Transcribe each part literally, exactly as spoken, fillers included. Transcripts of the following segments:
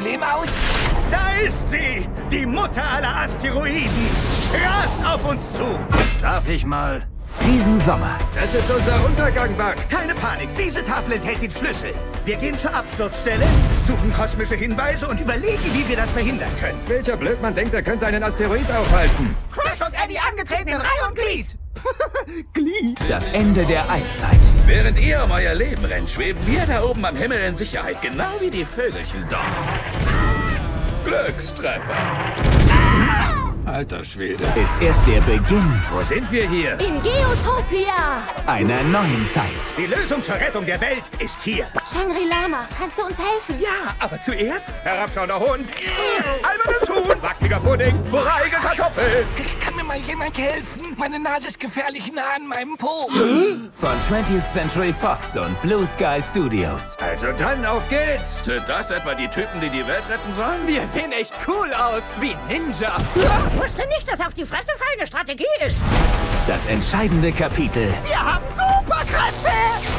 Problem aus? Da ist sie! Die Mutter aller Asteroiden! Rast auf uns zu! Darf ich mal? Diesen Sommer Das ist unser Untergang, Buck. Keine Panik, diese Tafel enthält den Schlüssel. Wir gehen zur Absturzstelle, suchen kosmische Hinweise und überlegen, wie wir das verhindern können. Welcher Blödmann denkt, er könnte einen Asteroid aufhalten? Crush und Eddie angetreten in Reihe und Glied. Glied. das Ende der Eiszeit. Während ihr um euer Leben rennt, schweben wir da oben am Himmel in Sicherheit, genau wie die Vögelchen dort. Glückstreffer. Alter Schwede. Ist erst der Beginn Wo sind wir hier? In Geotopia! einer neuen Zeit. Die Lösung zur Rettung der Welt ist hier. Shangri-Lama, kannst du uns helfen? Ja, aber zuerst... Herabschauender Hund. Albernes Huhn. Wackeliger Pudding. Breiige Kartoffel. Kann mir mal jemand helfen? Meine Nase ist gefährlich nah an meinem Po. Von twentieth Century Fox und Blue Sky Studios. Also dann, auf geht's. Sind das etwa die Typen, die die Welt retten sollen? Wir sehen echt cool aus, wie Ninjas. Wusste nicht, dass auf die Fresse fallen eine Strategie ist. Das entscheidende Kapitel Wir haben Superkräfte.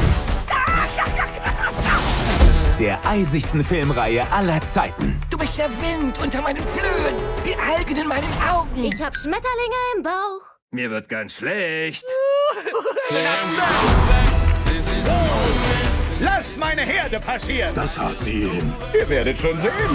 der eisigsten Filmreihe aller Zeiten. Du bist der Wind unter meinen Flöhen, die Algen in meinen Augen. Ich hab Schmetterlinge im Bauch. Mir wird ganz schlecht. Lasst meine Herde passieren. Das haut nie hin. Ihr werdet schon sehen.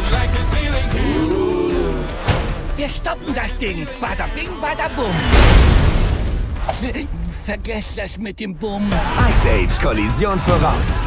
Wir stoppen das Ding. Bada bing, bada bum. Vergesst das mit dem Bumm. Ice Age Kollision voraus.